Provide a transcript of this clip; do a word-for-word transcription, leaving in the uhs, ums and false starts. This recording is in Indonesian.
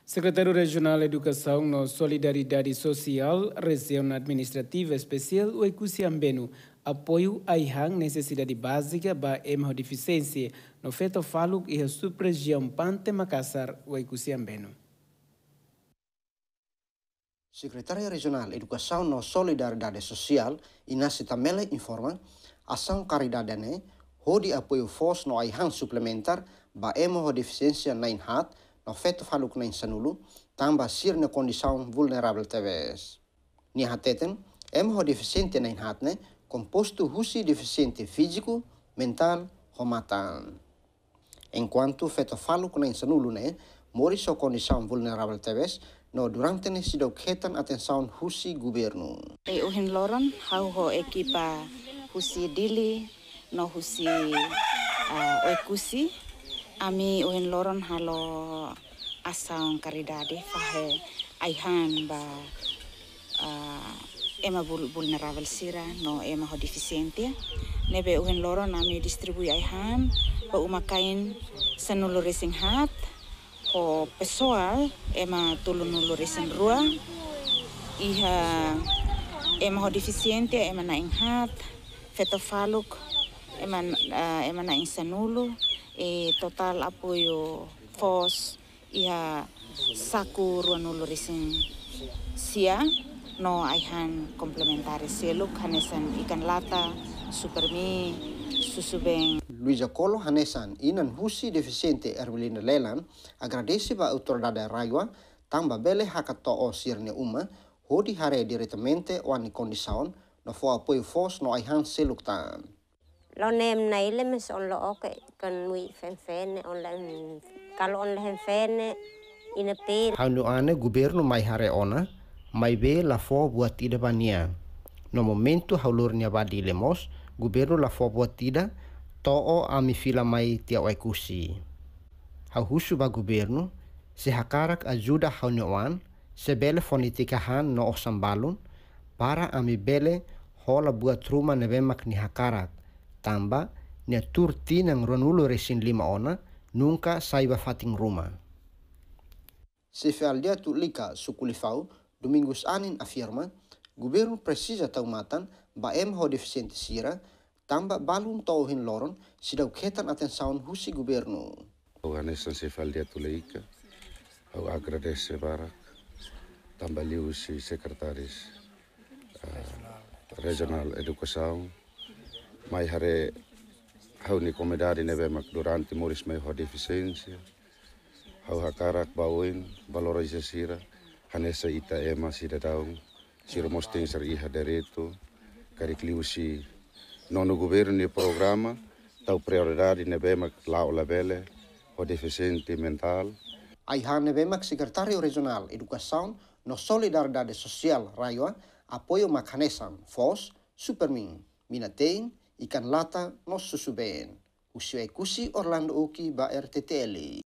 Secretário Regional de Educação no Solidariedade Social, Região Administrativa Especial, o Ecusiambeno, apoio à necessidade básica para a deficiência, no feito falo e a subregião Pante Macassar, o Ecusiambeno. Secretário Regional Educação no Solidariedade Social, Inasi Tamele informa, ação caridade ne, hodi apoio force no aihan suplementar, ba emo deficiência na inhat, no feto faluk na insanulu, tamba sir na condição vulnerável T V S. Ni hateten, emo deficiente na inhat ne, composto husi deficiente físico, mental, ou Matan. Enquanto feto faluk na insanulu ne, mori so condição vulnerável T V S, no durante ne sidau ketan atenção husi governo. E uhin loron hau ho ekipa husi dili no husi uh, oikusi ami uhin loron halo asang caridade fahe aihan ba uh, ema vulnerável sira no ema ho deficiente nebe uhin loron ami distribui aihan ba umakain sanulu racing hat o pessoal ema tulunulu racing rua iha ema ho deficiente ema na inhat feto faluk ema uh, ema na insanulu e total apoio fos iha saku ruanulu racing sia no aihan complementares seluk hanesan ikan lata supermi susu beng. Luisa Colo hanesan inan husi deficiente Ermelina Lelan agradece ba Autoridade RAEOA tamba bele hakato sirne uma hodi hare diretamente wani condição no fo apoio fos no aihan seluk tan. Lo nem na ile mes on lo oke kan wi fenfene on la kalau on la fenfene ina pe. Hanu ane governo mai hare ona mai be la fo buat ida bania. No momento haulurnya badi lemos governo la fo buat ida to'o ami fila mai tia waikusi. Hauhusu ba governo se hakarak ajuda haunuan se bele fonitikahan no osambalun para ami bele hola buat rumah nebemak ni hakarak tamba ni turti nang ronulu resin lima ona nunca saiba fating rumah. Se fealdia tu lika sukulifau Domingos anin afirma governo precisa tau Matan ba em ho deficiente sira tamba balun tauhin loron sidau ketan atenção husi governo. O anesan se fealdia tu lika au agradece para tamba liu si sekretaris uh, Regional Educação mai hare hau ni komedari nebe mak durante moris mai ho deficiência hau hakarak bauin valorisasira hanesa ita ema sida daung sira mosting ser iha dereto karikliusi nono governo ni programa tau prioridade nebe mak lau labele ho deficiente mental. Aihan nebe mak Secretário Regional Educação no Solidariedade Social RAEOA apoio mak hanesan fos supermin minatein ikan lata no susuben. Usio ekusi Orlando Oki ba R T T L.